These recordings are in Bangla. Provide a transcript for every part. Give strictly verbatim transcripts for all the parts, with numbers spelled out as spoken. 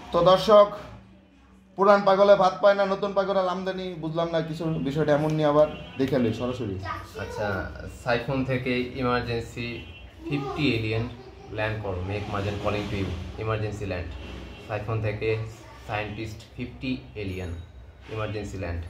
তো দর্শক, পুরান পাগলে ভাত পায় না, নতুন পাগলের আমদানি, বুঝলাম না কিছু বিষয়টা এমন নিয়ে আবার দেখে লই সরাসরি। আচ্ছা, সাইফোন থেকে ইমার্জেন্সি ফিফটি এলিয়েন ল্যান্ড করো, make margin calling to you, emergency land. Siphon থেকে scientist fifty alien emergency land.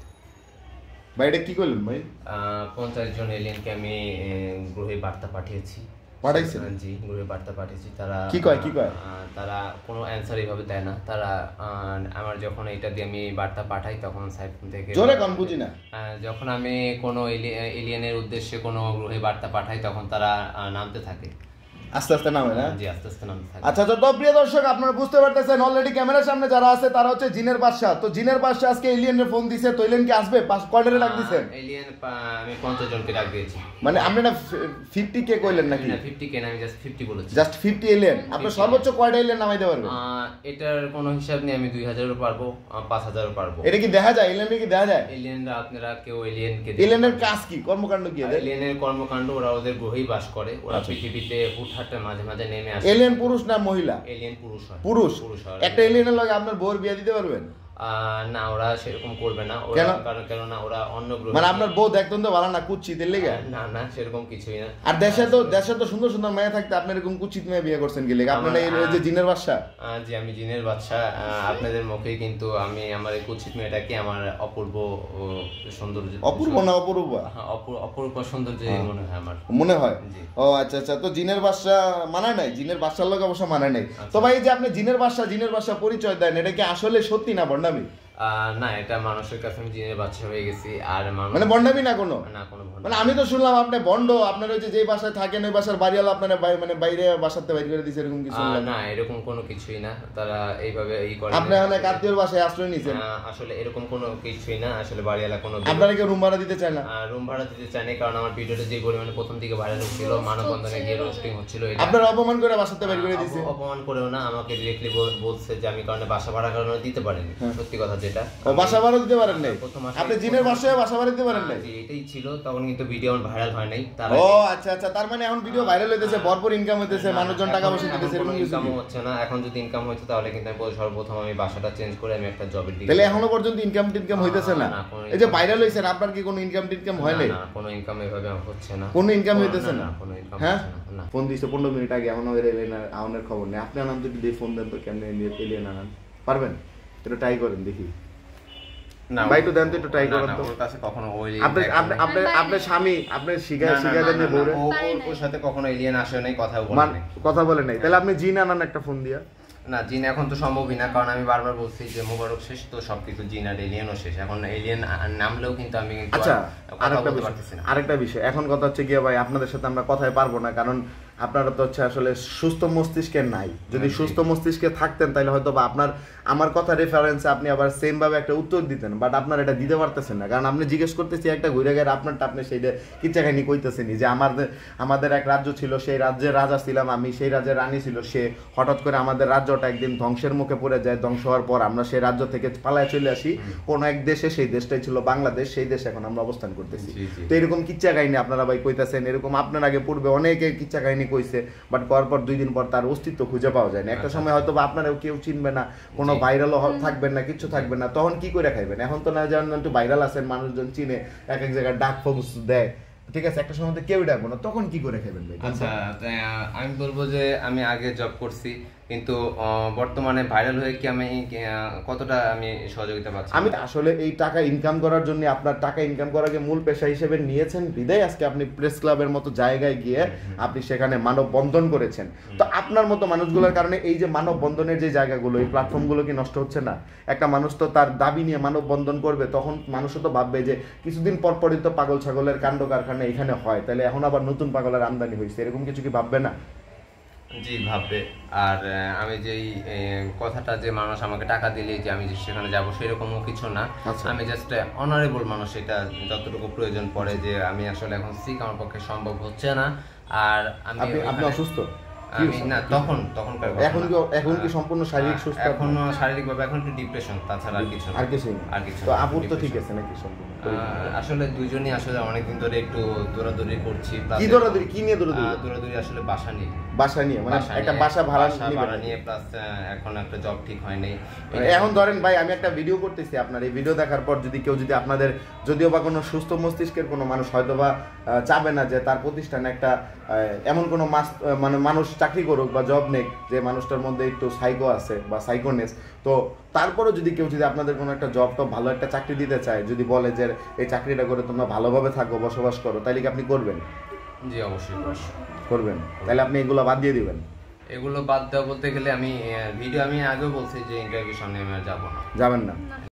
ভাই এটা কি করলেন ভাই? পঞ্চাশ জন এলিয়েনকে আমি গ্রহে বার্তা পাঠিয়েছি। পাঠাইছেন? জি, গ্রহে বার্তা পাঠিয়েছি। তারা কি কয় কি কয়? তারা কোনো অ্যান্সার এইভাবে দেয় না। তারা আমার যখন এটা দিয়ে আমি বার্তা পাঠাই তখন সাইফোন থেকে জোরে কোন বুঝি না। যখন আমি কোনো এলিয়েনের উদ্দেশ্যে কোনো গ্রহে বার্তা পাঠাই তখন তারা নামতে থাকে, আস্তে আস্তে নামে না? জি, আস্তে আস্তে নামতে থাকে। আচ্ছা, তো প্রিয় দর্শক, আপনারা বুঝতে পারতেছেন অলরেডি ক্যামেরার সামনে যারা আছে তারা হচ্ছে জিনের বাদশা। তো জিনের বাদশা আজকে এলিয়েনের ফোন দিছে, তো এলিয়েন কি আসবে? কয়টারে ডাক দিছেন? এলিয়েন আমি পঞ্চাশ জনকে ডাক দিয়েছি। মানে আপনি না ফিফটি কে কইলেন নাকি? না, ফিফটি কে না, আমি জাস্ট ফিফটি বলেছি। Just fifty alien. আপনি সর্বোচ্চ কয়টা এলিয়েন নামাইতে পারবেন? এটার কোনো হিসাব নেই, আমি দুই হাজারও পারবো, পাঁচ হাজারও পারবো। এটা কি দেখা যায়? এলিয়েন কি দেখা যায়? এলিয়েনরা আপনারা কেউ এলিয়েনকে, এলিয়েনের কাজ কি, কর্মকাণ্ড কি? এলিয়েনের কর্মকাণ্ড, ওরা ওদের গ্রহেই বাস করে। ওরা পৃথিবীতে হুটহাট মাঝে মাঝে নেমে আসে। এলিয়েন পুরুষ না মহিলা? এলিয়েন পুরুষ হয়। পুরুষ? পুরুষ হয়। একটা এলিয়েনের লগে আপনার বউর বিয়ে দিতে পারবেন? না, ওরা সেরকম করবে না। ওরা কারণ কেননা ওরা অন্য গ্রহে, মানে আপনার বউ দেখতেন তো ভালো না, কুচ্ছিতের লেগে? না না, সেরকম কিছুই না। আর দেশে তো দেশে তো সুন্দর সুন্দর মেয়ে থাকতে আপনি এরকম কুচ্ছিত মেয়ে বিয়ে করছেন কি লেগে? আপনার এই যে জিনের বাদশা? জি, আমি জিনের বাদশা। আপনাদের মুখে কিন্তু আমি আমার এই কুচ্ছিত মেয়েটাকে আমার অপূর্ব সৌন্দর্য, অপূর্ব না অপূর্ব, অপূর্ব সৌন্দর্য মনে হয় আমার। মনে হয়? ও আচ্ছা আচ্ছা। তো জিনের বাদশা মানায় নাই? জিনের বাদশার লোক অবশ্য মানায় নাই। তো ভাই যে আপনি জিনের বাদশা জিনের বাদশা পরিচয় দেন, এটা কি আসলে সত্যি না বন্ডামি? না, এটা মানুষের কাছে আমি জিনের বাদশা হয়ে গেছি। আর মানে বন্ডামি না কোনো? না, কোনো বন্ড। মানে আমি তো শুনলাম আপনি বন্ড, আপনার ওই যে যেই বাসায় থাকেন ওই বাসার বাড়িওয়ালা আপনার মানে বাইরে বাসাতে বাইরে করে দিয়েছে, এরকম কিছু? না, এরকম কোনো কিছুই না। তারা এইভাবে এই করে। আপনি অনেক আত্মীয়র বাসায় আশ্রয় নিয়েছেন? আসলে এরকম কোনো কিছুই না। আসলে বাড়িওয়ালা কোনো, আপনারা কেউ রুম ভাড়া দিতে চায় না? রুম ভাড়া দিতে চায় না, কারণ আমার ভিডিওটা যে পরিমাণে প্রথম দিকে ভাইরাল হচ্ছিল, মানববন্ধনে গিয়ে রোস্টিং হচ্ছিল, আপনারা অপমান করে বাসাতে বাইরে করে দিয়েছে? অপমান করেও না, আমাকে ডিরেক্টলি বলছে যে আমি কারণে বাসা ভাড়া কারণে দিতে পারিনি। সত্যি কথা যেটা, বাসা ভাড়া দিতে পারেন নাই? আপনি জিনের বাসায় বাসা ভাড়া দিতে পারেন নাই? এটাই ছিল তখন, কিন্তু ভিডিও ভাইরাল হয় নাই। ও আচ্ছা আচ্ছা, তার মানে এখন ভিডিও ভাইরাল হইতেছে, ভরপুর ইনকাম হইতেছে, মানুষজন টাকা পয়সা দিতেছে, এরকম ইনকাম হচ্ছে না। এখন যদি ইনকাম হইতো তাহলে কিন্তু আমি সর্বপ্রথম আমি বাসাটা চেঞ্জ করে আমি একটা জবের দিকে। তাহলে এখনো পর্যন্ত ইনকাম টিনকাম হইতেছে না? এই যে ভাইরাল হইছেন, আপনার কি কোনো ইনকাম টিনকাম হয় নাই? না, কোনো ইনকাম এভাবে হচ্ছে না। কোনো ইনকাম হইতেছে না? কোনো ইনকাম হ্যাঁ, হচ্ছে না। ফোন দিছে পনেরো মিনিট আগে, এখনো এলেন না, আউনের খবর নেই। আপনি আনান তো, দিয়ে ফোন দেন তো, কেমনে এলিয়েন আনান পারবেন? একটু ট্রাই করেন দেখি। না ভাই একটু দেন তো, একটু ট্রাই করেন তো। ওর কাছে কখনো ওই আপনি আপনি আপনার স্বামী আপনি শিখা শিখা দেন যে বউরে? ওর সাথে কখনো এলিয়েন আসে নাই, কথা বলে নাই। কথা বলে নাই? তাহলে আপনি জিন আনান একটা ফোন দিয়া। না, জিন এখন তো সম্ভবই না, কারণ আমি বারবার বলছি যে মোবারক শেষ, তো সবকিছু জিন আর এলিয়েনও শেষ। এখন এলিয়েন নামলেও কিন্তু আমি কিন্তু আচ্ছা, আরেকটা বিষয় আরেকটা বিষয় এখন কথা হচ্ছে গিয়ে ভাই, আপনাদের সাথে আমরা কথায় পারবো না, কারণ আপনারা তো হচ্ছে আসলে সুস্থ মস্তিষ্কের নাই। যদি সুস্থ মস্তিষ্কে থাকতেন তাহলে হয়তো বা আপনার আমার কথা রেফারেন্সে আপনি আবার সেম ভাবে একটা উত্তর দিতেন, বাট আপনার এটা দিতে পারতেছেন না, কারণ আপনি জিজ্ঞেস করতেছি একটা ঘুরে গেলে আপনারটা আপনি সেইটা কিচ্ছা কাহিনী কইতেছেনি যে আমাদের আমাদের এক রাজ্য ছিল, সেই রাজ্যের রাজা ছিলাম আমি, সেই রাজ্যের রানী ছিল সে, হঠাৎ করে আমাদের রাজ্যটা একদিন ধ্বংসের মুখে পড়ে যায়, ধ্বংস হওয়ার পর আমরা সেই রাজ্য থেকে পালায় চলে আসি কোন এক দেশে, সেই দেশটাই ছিল বাংলাদেশ, সেই দেশে এখন আমরা অবস্থান করতেছি। তো এরকম কিচ্ছা কাহিনী আপনারা ভাই কইতেছেন, এরকম আপনার আগে পূর্বে অনেকে কিচ্ছা কাহিনী কইছে, বাট করার পর দুই দিন পর তার অস্তিত্ব খুঁজে পাওয়া যায় না। একটা সময় হয়তো বা আপনারাও কেউ চিনবে না, কোনো ভাইরালও থাকবেন না, কিছু থাকবে না, তখন কি করে খাইবেন? এখন তো না জানেন একটু ভাইরাল আছেন, মানুষজন চিনে, এক এক জায়গায় ডাক ফোর্স দেয়, ঠিক আছে, একটা সময় কেউ ডাকবো না, তখন কি করে খাইবেন ভাই? আচ্ছা, আমি বলবো যে আমি আগে জব করছি, কিন্তু বর্তমানে ভাইরাল হয়ে কি আমি কতটা আমি সহযোগিতা পাচ্ছি? আমি আসলে এই টাকা ইনকাম করার জন্য, আপনার টাকা ইনকাম করাকে মূল পেশা হিসেবে নিয়েছেন বিদায় আজকে আপনি প্রেস ক্লাবের মতো জায়গায় গিয়ে আপনি সেখানে মানববন্ধন করেছেন। তো আপনার মতো মানুষগুলোর কারণে এই যে মানববন্ধনের যে জায়গাগুলো, এই প্ল্যাটফর্মগুলো কি নষ্ট হচ্ছে না? একটা মানুষ তো তার দাবি নিয়ে মানববন্ধন করবে, তখন মানুষও তো ভাববে যে কিছুদিন পর পরই তো পাগল ছাগলের কাণ্ড কারখানা এখানে হয়, তাহলে এখন আবার নতুন পাগলের আমদানি হয়েছে, এরকম কিছু কি ভাববে না? জি, ভাববে। আর আমি যেই কথাটা যে মানুষ আমাকে টাকা দিলে যে আমি সেখানে যাবো সেরকমও কিছু না। আমি জাস্ট অনারেবল মানুষ, এটা যতটুকু প্রয়োজন পড়ে, যে আমি আসলে এখন সিক আমার পক্ষে সম্ভব হচ্ছে না। আর আমি আপনি অসুস্থ? আমি না তখন তখন এখন কি এখন কি সম্পূর্ণ শারীরিক সুস্থ? এখন শারীরিকভাবে এখন একটু ডিপ্রেশন, তাছাড়া আর কিছু আর কিছুই না। আর কিছু তো আপুর তো ঠিক আছে নাকি সম্পূর্ণ? আসলে দুইজনই আসলে অনেকদিন ধরে একটু দৌড়াদৌড়ি করছি। কি দৌড়াদৌড়ি, কি নিয়ে দৌড়াদৌড়ি? দৌড়াদৌড়ি আসলে বাসা নিয়ে বাসা নিয়ে মানে একটা বাসা ভাড়া ভাড়া নিয়ে, প্লাস এখন একটা জব ঠিক হয় নাই। এখন ধরেন ভাই আমি একটা ভিডিও করতেছি, আপনার এই ভিডিও দেখার পর যদি কেউ যদি আপনাদের যদিও বা কোনো সুস্থ মস্তিষ্কের কোনো মানুষ হয়তো বা চাবে না যে তার প্রতিষ্ঠানে একটা এমন কোনো মানে মানুষ চাকরি করুক বা জব নেক যে মানুষটার মধ্যে একটু সাইকো আছে বা সাইকোনেস, তো তারপরেও যদি কেউ যদি আপনাদের কোনো একটা জব টব ভালো একটা চাকরি দিতে চায়, যদি বলে যে এই চাকরিটা করে তোমরা ভালোভাবে থাকো বসবাস করো, তাহলে কি আপনি করবেন? জি অবশ্যই করবেন। তাহলে আপনি এগুলো বাদ দিয়ে দিবেন? এগুলো বাদ দেওয়া বলতে গেলে আমি ভিডিও আমি আগেও বলছি যে ইন্টারভিউ সামনে আমি আর যাবো না। যাবেন না?